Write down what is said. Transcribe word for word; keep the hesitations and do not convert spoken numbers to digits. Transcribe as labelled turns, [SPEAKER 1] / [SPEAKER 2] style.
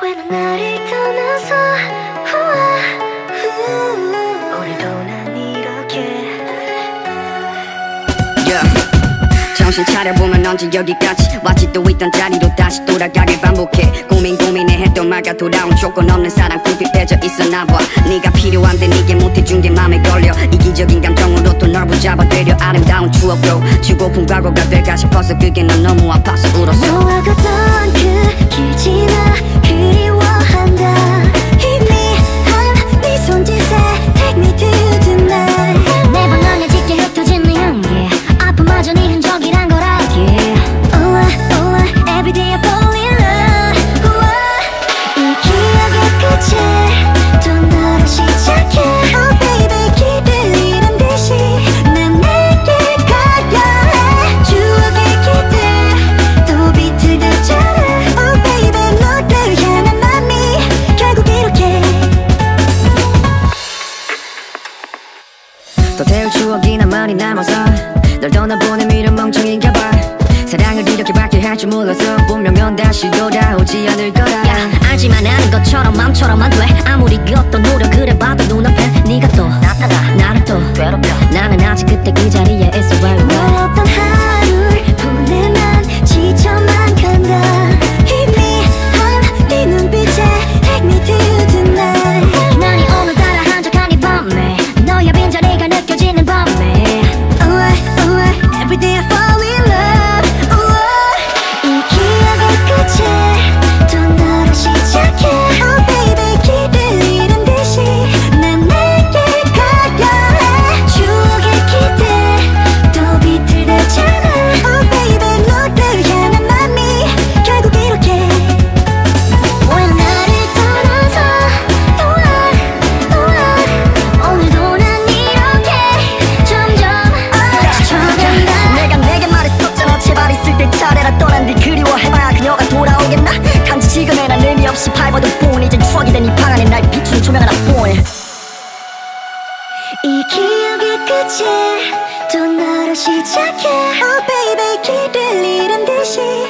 [SPEAKER 1] 왜 넌 나를 떠나서 우와, 우, 오늘도 난 이렇게
[SPEAKER 2] yeah. 정신 차려보면 언제 여기까지 왔지. 또 있던 자리로 다시 돌아가길 반복해. 고민 고민해 했던 말과 돌아온 조건 없는 사랑 굽입해져 있었나봐. 네가 필요한데 네게 못해준 게 맘에 걸려. 이기적인 감정으로 또 널 붙잡아 되려 아름다운 추억으로 주고픈 과거가 될까 싶어서 그게 넌 너무 아파서 울었어.
[SPEAKER 1] 너와 걷던 그 길 지나 그리워한다. 희미한 네 손짓에 Take me to tonight. 매번 널 짙게 흩어진 네 향기 아픔마저 네 흔적이란 걸 알게. Oh I, oh I, every day I fall in love. Oh I, 이 기억의 끝에 또 너를 시작해. Oh baby 길을 잃은 듯이 난 내게 가야 해. 추억의 기대 또 비틀대잖아. Oh baby 너를 향한 맘이 결국 이렇게
[SPEAKER 2] 또 태울 추억이나 많이 남아서 널 떠나보낸 미련 멍청인가 봐. 사랑을 이렇게 받게 할 줄 몰라서 분명면 다시 돌아오지 않을 거라.
[SPEAKER 1] 야, 알지만 아는 것처럼 맘처럼 안 돼. 아무리 그 어떤 노력을 해봐도 눈앞에 네가 또 나타나 나를 또 괴롭혀. 나는 아직 그때 그 자리에 있어. Where 어떤 하루를 보내 난 지쳐만 간다. 희미한 네 눈빛에 Take me to tonight. 난이 오늘따라 한적한 이 밤에 너의 빈자리가 느껴지는 밤에 Oh I, oh I, every day I fall in love. Oh I, 이 기억의 끝에 또 너를 시작해. Oh baby 길을 잃은 듯이 난 내게 가야 해. 추억의 기대 또 비틀대잖아. Oh baby 너를 향한 맘이 결국 이렇게 왜 나를 떠나서 oh I, oh I, 오늘도 난 이렇게 점점 지쳐간다.
[SPEAKER 2] 내가 내게 말했었잖아. 제발 있을 때 차례라 떠난 뒤 그리워해봐야 그녀가 돌아오겠나. 간지 지금의 난 의미 없이 밟아도 뿐. 이젠 추억이 된 이 방 안에 날 비추는 조명 하나뿐.
[SPEAKER 1] 이 기억의 끝에 또 너를 시작해. Oh baby 길을 잃은 듯이